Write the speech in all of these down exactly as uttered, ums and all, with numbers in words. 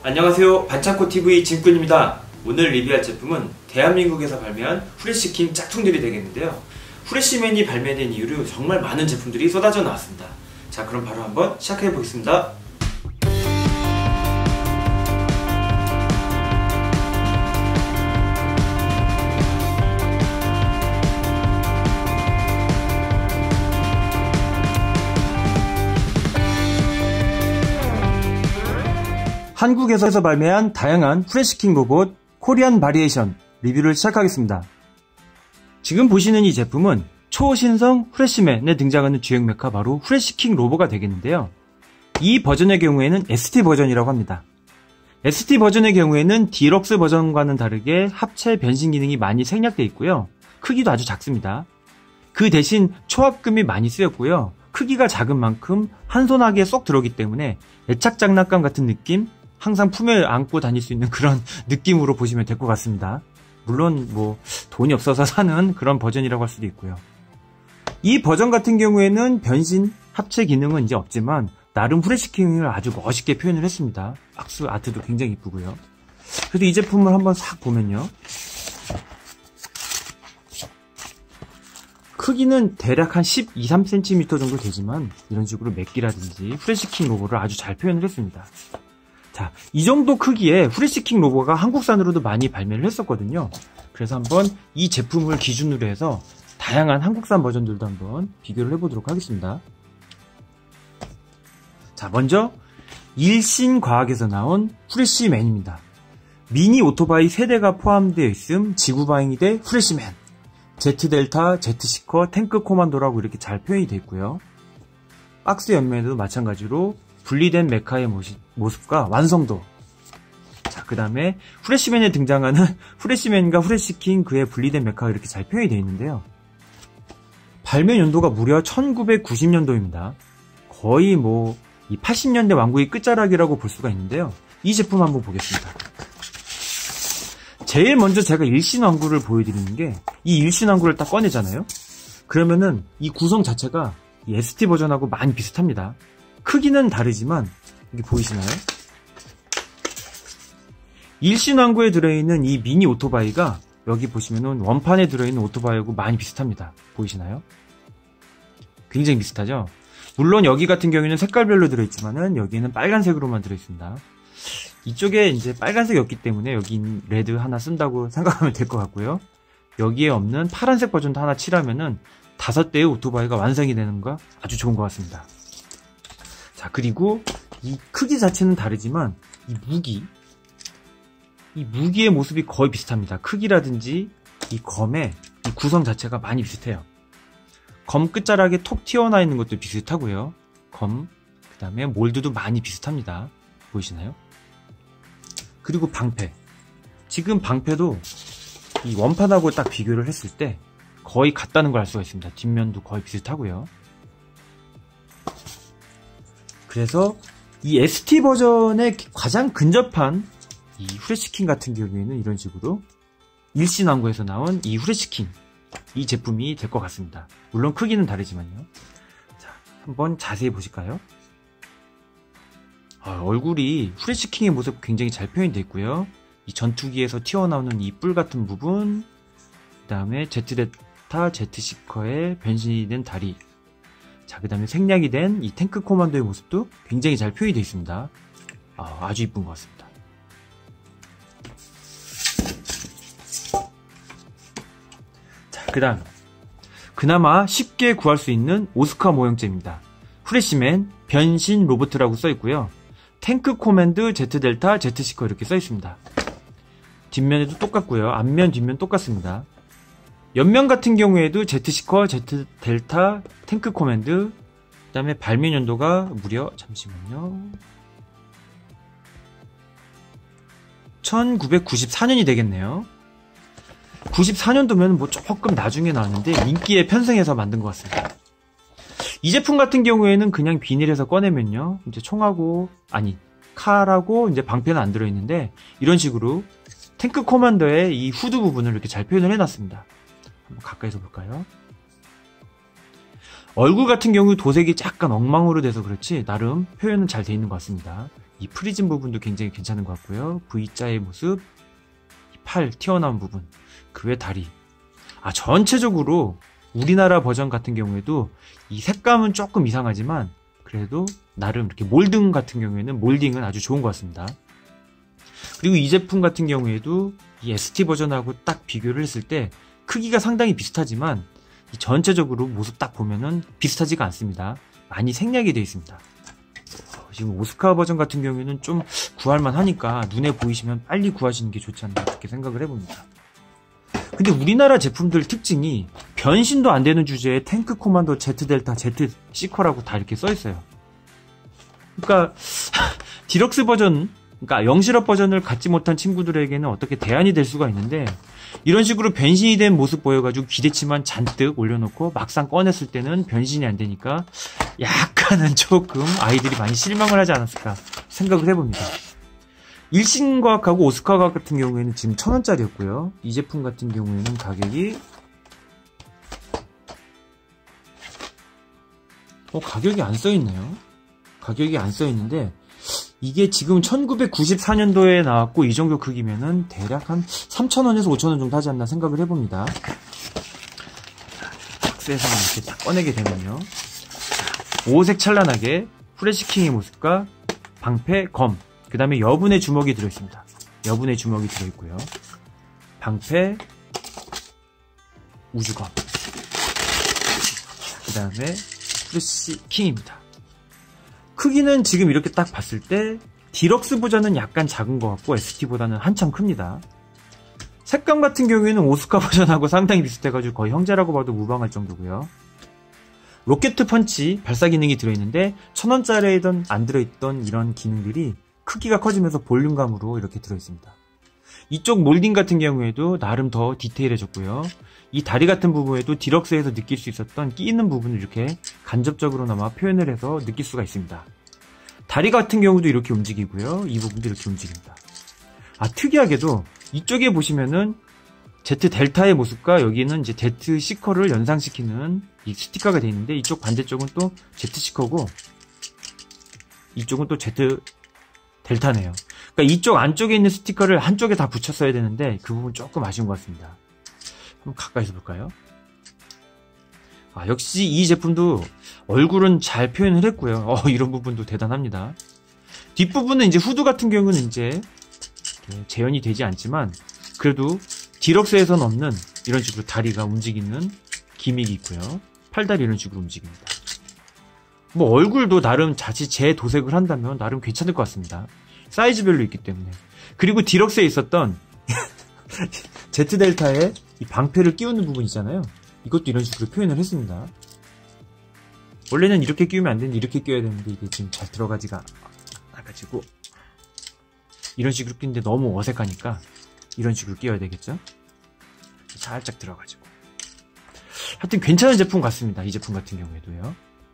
안녕하세요, 반창고티브이 진꾼입니다. 오늘 리뷰할 제품은 대한민국에서 발매한 후레쉬킹 짝퉁들이 되겠는데요. 후레쉬맨이 발매된 이후로 정말 많은 제품들이 쏟아져 나왔습니다. 자, 그럼 바로 한번 시작해 보겠습니다. 한국에서 발매한 다양한 후레쉬킹 로봇 코리안 바리에이션 리뷰를 시작하겠습니다. 지금 보시는 이 제품은 초신성 후레쉬맨에 등장하는 주행 메카 바로 후레쉬킹 로봇가 되겠는데요. 이 버전의 경우에는 에스티 버전이라고 합니다. 에스티 버전의 경우에는 디럭스 버전과는 다르게 합체 변신 기능이 많이 생략되어 있고요. 크기도 아주 작습니다. 그 대신 초합금이 많이 쓰였고요. 크기가 작은 만큼 한손하기에 쏙 들어오기 때문에 애착 장난감 같은 느낌, 항상 품에 안고 다닐 수 있는 그런 느낌으로 보시면 될 것 같습니다. 물론 뭐 돈이 없어서 사는 그런 버전이라고 할 수도 있고요. 이 버전 같은 경우에는 변신, 합체 기능은 이제 없지만 나름 후레쉬킹을 아주 멋있게 표현을 했습니다. 박스 아트도 굉장히 이쁘고요. 그래도 이 제품을 한번 싹 보면요, 크기는 대략 한 십이, 삼 센티미터 정도 되지만 이런 식으로 맥기라든지 후레쉬킹 로고를 아주 잘 표현을 했습니다. 자, 이 정도 크기의 후레쉬킹 로고가 한국산으로도 많이 발매를 했었거든요. 그래서 한번 이 제품을 기준으로 해서 다양한 한국산 버전들도 한번 비교를 해보도록 하겠습니다. 자, 먼저 일신과학에서 나온 후레쉬맨입니다. 미니 오토바이 세 대가 포함되어 있음 지구방위대 후레쉬맨, Z델타, Z시커, 탱크 코만도라고 이렇게 잘 표현이 되어 있고요. 박스 옆면에도 마찬가지로 분리된 메카의 모습, 모습과 완성도. 자, 그 다음에 후레쉬맨에 등장하는 후레쉬맨과 후레쉬킹 그의 분리된 메카가 이렇게 잘 표현이 되어 있는데요. 발매 연도가 무려 천구백구십 년도입니다. 거의 뭐 이 팔십 년대 완구의 끝자락이라고 볼 수가 있는데요. 이 제품 한번 보겠습니다. 제일 먼저 제가 일신왕구를 보여드리는 게, 이 일신왕구를 딱 꺼내잖아요. 그러면은 이 구성 자체가 이 에스티 버전하고 많이 비슷합니다. 크기는 다르지만 여기 보이시나요? 일신왕구에 들어있는 이 미니 오토바이가 여기 보시면은 원판에 들어있는 오토바이하고 많이 비슷합니다. 보이시나요? 굉장히 비슷하죠? 물론 여기 같은 경우에는 색깔별로 들어있지만은 여기는 빨간색으로만 들어있습니다. 이쪽에 이제 빨간색이 없기 때문에 여기 레드 하나 쓴다고 생각하면 될 것 같고요. 여기에 없는 파란색 버전도 하나 칠하면은 다섯 대의 오토바이가 완성이 되는 거 아주 좋은 것 같습니다. 자, 그리고 이 크기 자체는 다르지만 이 무기, 이 무기의 모습이 거의 비슷합니다. 크기라든지 이 검의 이 구성 자체가 많이 비슷해요. 검 끝자락에 톡 튀어나와 있는 것도 비슷하고요. 검, 그 다음에 몰드도 많이 비슷합니다. 보이시나요? 그리고 방패. 지금 방패도 이 원판하고 딱 비교를 했을 때 거의 같다는 걸 알 수가 있습니다. 뒷면도 거의 비슷하고요. 그래서 이 에스티 버전에 가장 근접한 이 후레쉬킹 같은 경우에는 이런 식으로 일신왕구에서 나온 이 후레쉬킹, 이 제품이 될 것 같습니다. 물론 크기는 다르지만요. 자, 한번 자세히 보실까요? 아, 얼굴이 후레쉬킹의 모습 굉장히 잘 표현되어 있고요. 이 전투기에서 튀어나오는 이 뿔 같은 부분, 그 다음에 Z델타, Z시커의 변신이 된 다리, 자, 그 다음에 생략이 된 이 탱크 코만도의 모습도 굉장히 잘 표현이 되어 있습니다. 아, 아주 이쁜 것 같습니다. 자, 그 다음 그나마 쉽게 구할 수 있는 오스카 모형제입니다. 후레쉬맨 변신 로봇이라고 써있고요. 탱크 코맨드, Z델타, Z시커 이렇게 써있습니다. 뒷면에도 똑같고요. 앞면, 뒷면 똑같습니다. 옆면 같은 경우에도 Z시커, Z델타, 탱크 코맨드, 그 다음에 발매 연도가 무려, 잠시만요, 천구백구십사 년이 되겠네요. 구십사 년도면 뭐 조금 나중에 나왔는데 인기에 편승해서 만든 것 같습니다. 이 제품 같은 경우에는 그냥 비닐에서 꺼내면요, 이제 총하고, 아니, 칼하고 이제 방패는 안 들어있는데 이런 식으로 탱크 코만더의 이 후드 부분을 이렇게 잘 표현을 해놨습니다. 한번 가까이서 볼까요? 얼굴 같은 경우 도색이 약간 엉망으로 돼서 그렇지 나름 표현은 잘 돼 있는 것 같습니다. 이 프리즘 부분도 굉장히 괜찮은 것 같고요. V자의 모습, 팔 튀어나온 부분, 그 외 다리. 아, 전체적으로 우리나라 버전 같은 경우에도 이 색감은 조금 이상하지만 그래도 나름 이렇게 몰딩 같은 경우에는 몰딩은 아주 좋은 것 같습니다. 그리고 이 제품 같은 경우에도 이 에스티 버전하고 딱 비교를 했을 때 크기가 상당히 비슷하지만 이 전체적으로 모습 딱 보면은 비슷하지가 않습니다. 많이 생략이 되어 있습니다. 지금 오스카 버전 같은 경우에는 좀 구할만 하니까 눈에 보이시면 빨리 구하시는 게 좋지 않나 그렇게 생각을 해봅니다. 근데 우리나라 제품들 특징이 변신도 안 되는 주제에 탱크 코만도 Z 델타 Z 시커라고 다 이렇게 써 있어요. 그러니까 디럭스 버전, 그러니까 영실업 버전을 갖지 못한 친구들에게는 어떻게 대안이 될 수가 있는데 이런 식으로 변신이 된 모습 보여가지고 기대치만 잔뜩 올려놓고 막상 꺼냈을 때는 변신이 안 되니까 약간은 조금 아이들이 많이 실망을 하지 않았을까 생각을 해봅니다. 일신과학하고 오스카과학 같은 경우에는 지금 천 원짜리였고요. 이 제품 같은 경우에는 가격이 어 가격이 안 써있네요. 가격이 안 써있는데 이게 지금 천구백구십사 년도에 나왔고 이 정도 크기면은 대략 한 삼천 원에서 오천 원 정도 하지 않나 생각을 해봅니다. 박스에서 이렇게 딱 꺼내게 되면요. 오색 찬란하게 후레쉬킹의 모습과 방패, 검, 그 다음에 여분의 주먹이 들어있습니다. 여분의 주먹이 들어있고요. 방패, 우주검, 그 다음에 후레쉬킹입니다. 크기는 지금 이렇게 딱 봤을 때 디럭스 버전은 약간 작은 것 같고 에스티보다는 한참 큽니다. 색감 같은 경우에는 오스카 버전하고 상당히 비슷해가지고 거의 형제라고 봐도 무방할 정도고요. 로켓 펀치 발사 기능이 들어있는데 천 원짜리에던 안 들어있던 이런 기능들이 크기가 커지면서 볼륨감으로 이렇게 들어있습니다. 이쪽 몰딩 같은 경우에도 나름 더 디테일해졌고요. 이 다리 같은 부분에도 디럭스에서 느낄 수 있었던 끼 있는 부분을 이렇게 간접적으로나마 표현을 해서 느낄 수가 있습니다. 다리 같은 경우도 이렇게 움직이고요. 이 부분도 이렇게 움직입니다. 아, 특이하게도 이쪽에 보시면은 Z 델타의 모습과 여기는 이제 Z 시커를 연상시키는 이 스티커가 되어 있는데 이쪽 반대쪽은 또 Z 시커고 이쪽은 또 Z 델타네요. 그러니까 이쪽 안쪽에 있는 스티커를 한쪽에 다 붙였어야 되는데 그 부분 조금 아쉬운 것 같습니다. 한번 가까이서 볼까요? 아, 역시 이 제품도 얼굴은 잘 표현을 했고요. 어, 이런 부분도 대단합니다. 뒷부분은 이제 후드 같은 경우는 이제 재현이 되지 않지만 그래도 디럭스에서는 없는 이런 식으로 다리가 움직이는 기믹이 있고요. 팔다리 이런 식으로 움직입니다. 뭐 얼굴도 나름 자칫 재도색을 한다면 나름 괜찮을 것 같습니다. 사이즈별로 있기 때문에. 그리고 디럭스에 있었던 Z 델타에 이 방패를 끼우는 부분 있잖아요. 이것도 이런 식으로 표현을 했습니다. 원래는 이렇게 끼우면 안 되는데 이렇게 끼워야 되는데 이게 지금 잘 들어가지가 않아가지고 이런 식으로 끼는데 너무 어색하니까 이런 식으로 끼워야 되겠죠? 살짝 들어가지고. 하여튼 괜찮은 제품 같습니다. 이 제품 같은 경우에도요.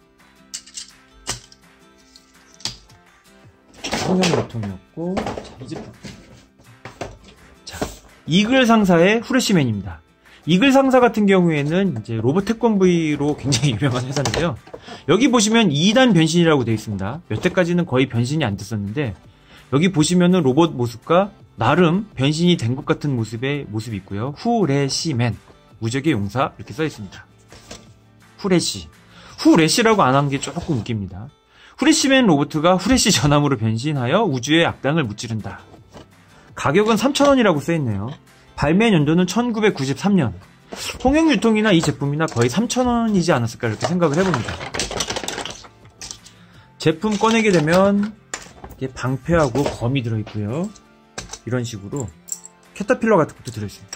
성형 보통이었고, 자, 이 제품. 자, 이글 상사의 후레쉬맨입니다. 이글 상사 같은 경우에는 이제 로봇 태권 브이로 굉장히 유명한 회사인데요. 여기 보시면 이 단 변신이라고 되어 있습니다. 여태까지는 거의 변신이 안 됐었는데, 여기 보시면은 로봇 모습과 나름 변신이 된 것 같은 모습의 모습이 있고요. 후레쉬맨, 무적의 용사 이렇게 써 있습니다. 후레쉬, 후레쉬라고 안 한 게 조금 웃깁니다. 후레쉬맨 로봇가 후레쉬 전함으로 변신하여 우주의 악당을 무찌른다. 가격은 삼천 원이라고 써 있네요. 발매 연도는 천구백구십삼 년. 통영 유통이나 이 제품이나 거의 삼천 원이지 않았을까 이렇게 생각을 해봅니다. 제품 꺼내게 되면 이게 방패하고 검이 들어있고요. 이런 식으로 캐터필러 같은 것도 들어있습니다.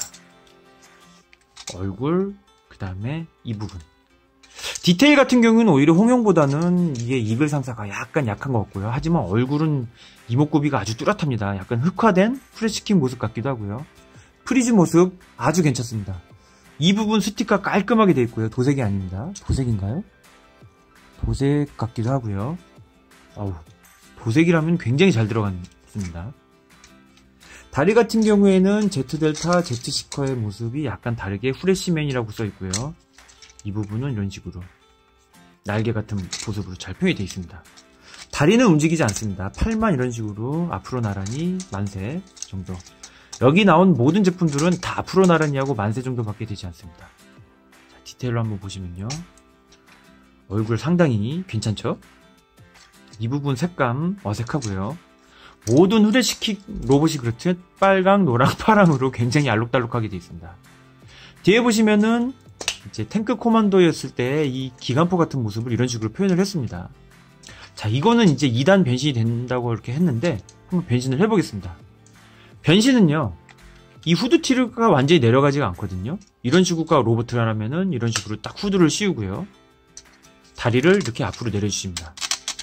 얼굴, 그 다음에 이 부분. 디테일 같은 경우는 오히려 홍영보다는 이게 이글 상사가 약간 약한 것 같고요. 하지만 얼굴은 이목구비가 아주 뚜렷합니다. 약간 흑화된 후레쉬킹 모습 같기도 하고요. 프리즈 모습 아주 괜찮습니다. 이 부분 스티커 깔끔하게 되어 있고요. 도색이 아닙니다. 도색인가요? 도색 같기도 하고요. 아우, 도색이라면 굉장히 잘 들어갔습니다. 다리 같은 경우에는 Z 델타, Z 시커의 모습이 약간 다르게 후레쉬맨이라고 써 있고요. 이 부분은 이런 식으로 날개 같은 모습으로 잘 표현이 되어 있습니다. 다리는 움직이지 않습니다. 팔만 이런 식으로 앞으로 나란히 만세 정도. 여기 나온 모든 제품들은 다 앞으로 나란히 하고 만세 정도밖에 되지 않습니다. 자, 디테일로 한번 보시면요. 얼굴 상당히 괜찮죠? 이 부분 색감 어색하고요. 모든 후레시킥 로봇이 그렇듯 빨강, 노랑, 파랑으로 굉장히 알록달록하게 되어 있습니다. 뒤에 보시면은 이제 탱크 코만도였을 때 이 기관포 같은 모습을 이런 식으로 표현을 했습니다. 자, 이거는 이제 이 단 변신이 된다고 이렇게 했는데 한번 변신을 해보겠습니다. 변신은요, 이 후드티가 완전히 내려가지가 않거든요. 이런 식으로 로봇이라면은 이런 식으로 딱 후드를 씌우고요. 다리를 이렇게 앞으로 내려주십니다.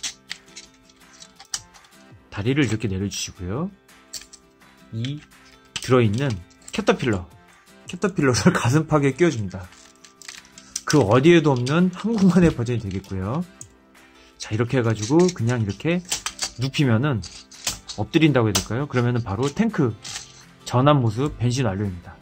다리를 이렇게 내려주시고요. 이 들어있는 캐터필러, 캐터필러를 가슴팍에 끼워줍니다. 그 어디에도 없는 한국만의 버전이 되겠고요. 자, 이렇게 해가지고 그냥 이렇게 눕히면은 엎드린다고 해야 될까요? 그러면은 바로 탱크 전환 모습 변신 완료입니다.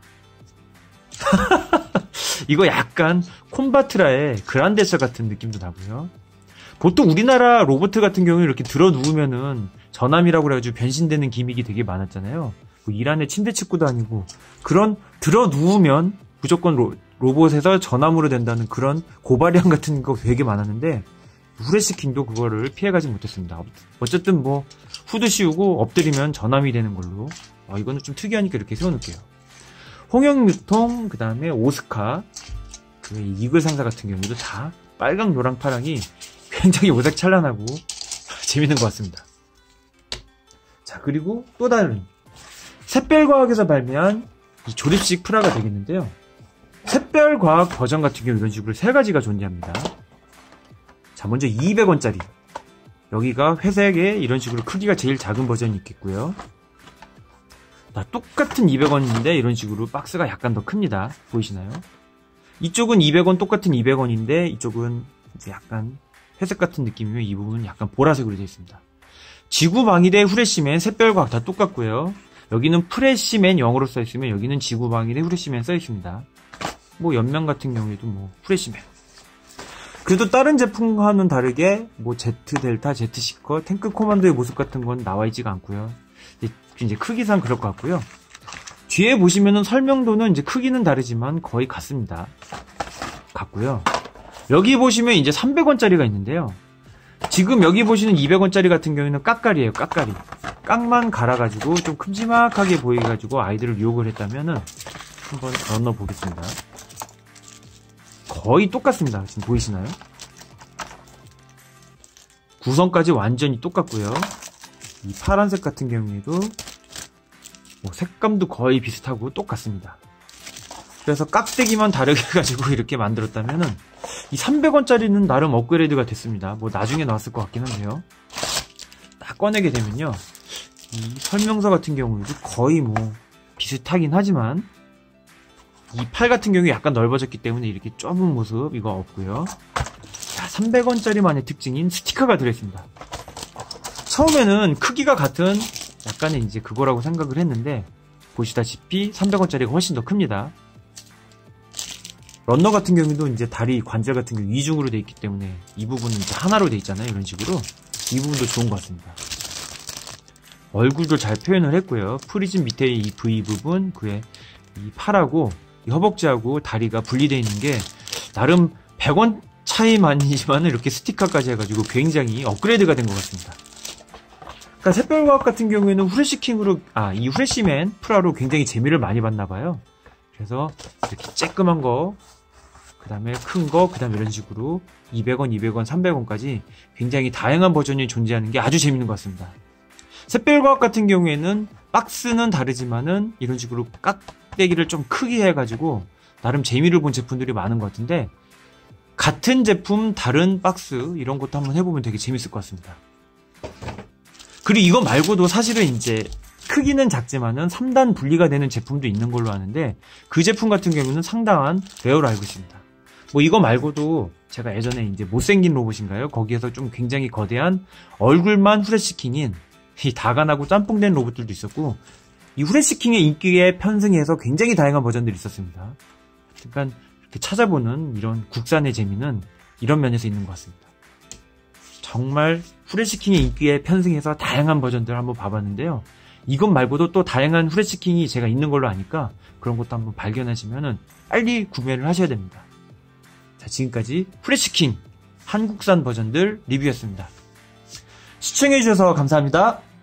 이거 약간 콤바트라의 그란데서 같은 느낌도 나고요. 보통 우리나라 로봇 같은 경우는 이렇게 들어 누우면은 전함이라고 그래가지고 변신되는 기믹이 되게 많았잖아요. 뭐 일 안에 침대 침구도 아니고 그런 들어 누우면 무조건 로, 로봇에서 전함으로 된다는 그런 고발양 같은 거 되게 많았는데 후레시킹도 그거를 피해가지 못했습니다. 어쨌든 뭐 후드 씌우고 엎드리면 전함이 되는 걸로. 아, 이거는 좀 특이하니까 이렇게 세워놓을게요. 홍영유통, 그 다음에 오스카, 그 이글 상사 같은 경우도 다 빨강, 노랑, 파랑이 굉장히 오색 찬란하고 재밌는 것 같습니다. 자, 그리고 또 다른 샛별과학에서 발매한 이 조립식 프라가 되겠는데요. 샛별과학 버전 같은 경우 이런 식으로 세 가지가 존재합니다. 자, 먼저 이백 원짜리. 여기가 회색의 이런 식으로 크기가 제일 작은 버전이 있겠고요. 자, 똑같은 이백 원인데 이런 식으로 박스가 약간 더 큽니다. 보이시나요? 이쪽은 이백 원 똑같은 이백 원인데 이쪽은 이제 약간 회색 같은 느낌이면 이 부분은 약간 보라색으로 되어 있습니다. 지구방위대 후레쉬맨 샛별과학 다 똑같고요. 여기는 프레쉬맨 영어로 써있으면 여기는 지구방위대 후레쉬맨 써있습니다. 뭐 옆면 같은 경우에도 뭐 후레쉬맨. 그래도 다른 제품과는 다르게 뭐 Z 델타, Z 시커, 탱크 코만도의 모습 같은 건 나와 있지가 않고요. 이제, 이제 크기상 그럴 것 같고요. 뒤에 보시면은 설명도는 이제 크기는 다르지만 거의 같습니다. 같고요. 여기 보시면 이제 삼백 원짜리가 있는데요. 지금 여기 보시는 이백 원짜리 같은 경우에는 깍깔이에요. 깍깔이. 깍만 갈아가지고 좀 큼지막하게 보여가지고 아이들을 유혹을 했다면은 한번 건너 보겠습니다. 거의 똑같습니다. 지금 보이시나요? 구성까지 완전히 똑같고요. 이 파란색 같은 경우에도 뭐 색감도 거의 비슷하고 똑같습니다. 그래서 깍대기만 다르게 해가지고 이렇게 만들었다면은 이 삼백 원짜리는 나름 업그레이드가 됐습니다. 뭐 나중에 나왔을 것 같긴 한데요. 딱 꺼내게 되면요, 이 설명서 같은 경우에도 거의 뭐 비슷하긴 하지만 이 팔 같은 경우에 약간 넓어졌기 때문에 이렇게 좁은 모습 이거 없고요. 자, 삼백 원짜리만의 특징인 스티커가 들어있습니다. 처음에는 크기가 같은 약간의 이제 그거라고 생각을 했는데 보시다시피 삼백 원짜리가 훨씬 더 큽니다. 런너 같은 경우도 이제 다리 관절 같은 경우 이중으로 되어 있기 때문에 이 부분은 이제 하나로 되어 있잖아요. 이런 식으로 이 부분도 좋은 것 같습니다. 얼굴도 잘 표현을 했고요. 프리즘 밑에 이 V 부분, 그의 이 팔하고 이 허벅지하고 다리가 분리되어 있는 게 나름 백 원 차이만이지만 이렇게 스티커까지 해가지고 굉장히 업그레이드가 된 것 같습니다. 그러니까 샛별과학 같은 경우에는 후레쉬킹으로, 아, 이 후레쉬맨 프라로 굉장히 재미를 많이 봤나봐요. 그래서 이렇게 쬐끄만 거, 그 다음에 큰 거, 그 다음에 이런 식으로 이백 원, 이백 원, 삼백 원까지 굉장히 다양한 버전이 존재하는 게 아주 재밌는 것 같습니다. 샛별과학 같은 경우에는 박스는 다르지만은 이런 식으로 깍대기를 좀 크게 해가지고 나름 재미를 본 제품들이 많은 것 같은데, 같은 제품 다른 박스 이런 것도 한번 해보면 되게 재밌을 것 같습니다. 그리고 이거 말고도 사실은 이제 크기는 작지만은 삼 단 분리가 되는 제품도 있는 걸로 아는데 그 제품 같은 경우는 상당한 레어로 알고 있습니다. 뭐 이거 말고도 제가 예전에 이제 못생긴 로봇인가요? 거기에서 좀 굉장히 거대한 얼굴만 후레쉬킹인 이 다간하고 짬뽕된 로봇들도 있었고, 이 후레쉬킹의 인기에 편승해서 굉장히 다양한 버전들이 있었습니다. 그러니까 이렇게 찾아보는 이런 국산의 재미는 이런 면에서 있는 것 같습니다. 정말 후레쉬킹의 인기에 편승해서 다양한 버전들을 한번 봐봤는데요. 이것 말고도 또 다양한 후레쉬킹이 제가 있는 걸로 아니까 그런 것도 한번 발견하시면은 빨리 구매를 하셔야 됩니다. 자, 지금까지 후레쉬킹 한국산 버전들 리뷰였습니다. 시청해주셔서 감사합니다.